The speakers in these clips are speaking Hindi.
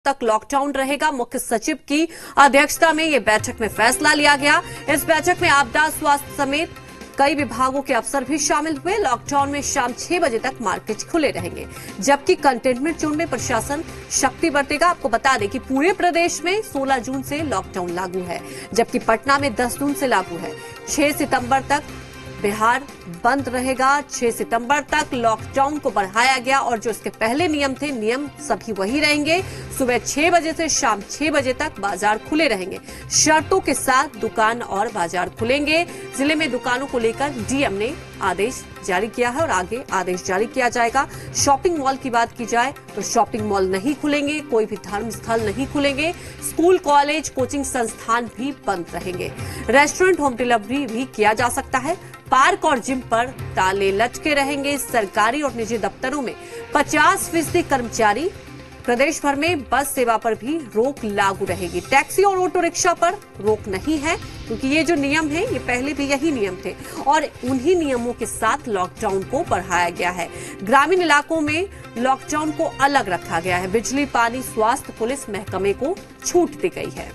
तक लॉकडाउन रहेगा। मुख्य सचिव की अध्यक्षता में यह बैठक में फैसला लिया गया। इस बैठक में आपदा स्वास्थ्य समेत कई विभागों के अफसर भी शामिल हुए। लॉकडाउन में शाम 6 बजे तक मार्केट खुले रहेंगे, जबकि कंटेनमेंट जोन में प्रशासन सख्ती बरतेगा। आपको बता दें कि पूरे प्रदेश में 16 जून से लॉकडाउन लागू है, जबकि पटना में 10 जून से लागू है। 6 सितंबर तक बिहार बंद रहेगा। 6 सितंबर तक लॉकडाउन को बढ़ाया गया और जो इसके पहले नियम थे, नियम सभी वही रहेंगे। सुबह 6 बजे से शाम 6 बजे तक बाजार खुले रहेंगे। शर्तों के साथ दुकान और बाजार खुलेंगे। जिले में दुकानों को लेकर डीएम ने आदेश जारी किया है और आगे आदेश जारी किया जाएगा। शॉपिंग मॉल की बात की जाए तो शॉपिंग मॉल नहीं खुलेंगे, कोई भी धर्म स्थल नहीं खुलेंगे। स्कूल, कॉलेज, कोचिंग संस्थान भी बंद रहेंगे। रेस्टोरेंट, होम डिलीवरी भी किया जा सकता है। पार्क और जिम पर ताले लटके रहेंगे। सरकारी और निजी दफ्तरों में 50% कर्मचारी। प्रदेश भर में बस सेवा पर भी रोक लागू रहेगी। टैक्सी और ऑटो रिक्शा पर रोक नहीं है, क्योंकि ये जो नियम है ये पहले भी यही नियम थे और उन्हीं नियमों के साथ लॉकडाउन को बढ़ाया गया है। ग्रामीण इलाकों में लॉकडाउन को अलग रखा गया है। बिजली, पानी, स्वास्थ्य, पुलिस महकमे को छूट दी गई है।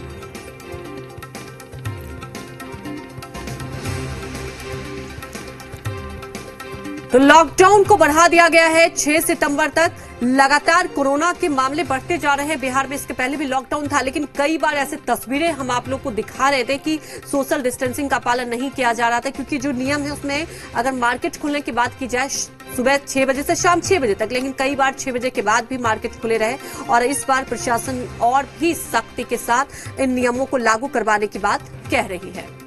तो लॉकडाउन को बढ़ा दिया गया है 6 सितंबर तक। लगातार कोरोना के मामले बढ़ते जा रहे हैं। बिहार में इसके पहले भी लॉकडाउन था, लेकिन कई बार ऐसे तस्वीरें हम आप लोग को दिखा रहे थे कि सोशल डिस्टेंसिंग का पालन नहीं किया जा रहा था, क्योंकि जो नियम है उसमें अगर मार्केट खुलने की बात की जाए सुबह 6 बजे से शाम 6 बजे तक, लेकिन कई बार 6 बजे के बाद भी मार्केट खुले रहे और इस बार प्रशासन और भी सख्ती के साथ इन नियमों को लागू करवाने की बात कह रही है।